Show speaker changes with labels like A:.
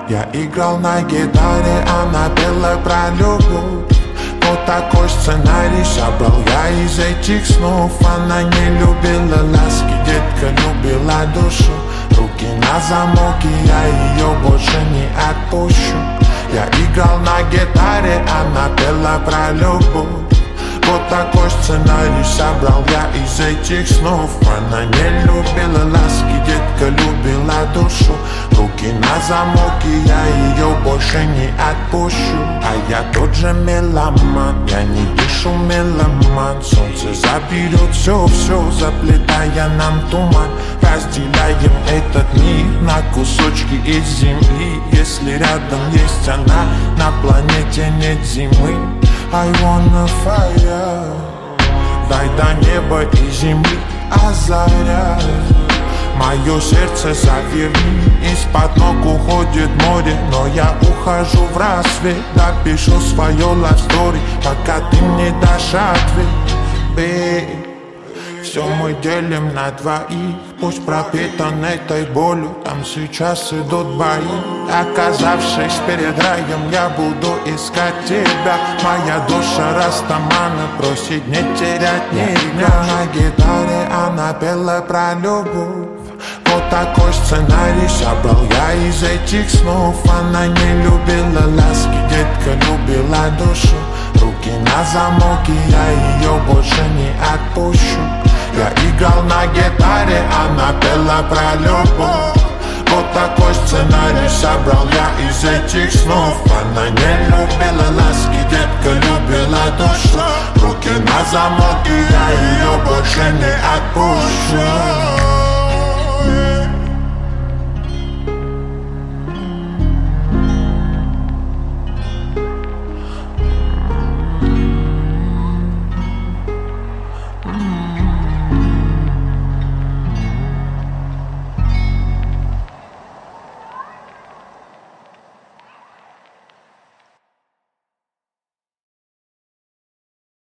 A: Я играл на гитаре, она пела про любовь. Вот такой сценарий собрал я из этих снов. Она не любила ласки, детка любила душу. Руки на замок, и я ее больше не отпущу. Я играл на гитаре, она пела про любовь. Вот такой сценарий собрал я из этих снов. Она не любила ласки, детка любила душу. Руки на замок, и я ее больше не отпущу. А я тот же меломан, я не дышу меломан. Солнце заберет все, заплетая нам туман. Разделяем этот мир на кусочки из земли. Если рядом есть она, на планете нет зимы. I wanna fire. Дай до неба и земли озаря. Мое сердце заверни, из-под ног уходит море. Но я ухожу в рассвет, допишу свое love story, пока ты мне дашь ответ, babe. Все мы делим на двоих, пусть пропитан этой болью. Там сейчас идут бои. Оказавшись перед раем, я буду искать тебя. Моя душа растамана просит не терять ни дня. На гитаре она пела про любовь. Вот такой сценарий собрал я из этих снов. Она не любила ласки, детка любила душу. Руки на замок, и я ее больше не отпущу. Я играл на гитаре, она пела про любовь. Вот такой сценарий собрал я из этих снов. Она не любила ласки, детка любила душу. Руки на замок, и я ее больше не отпущу.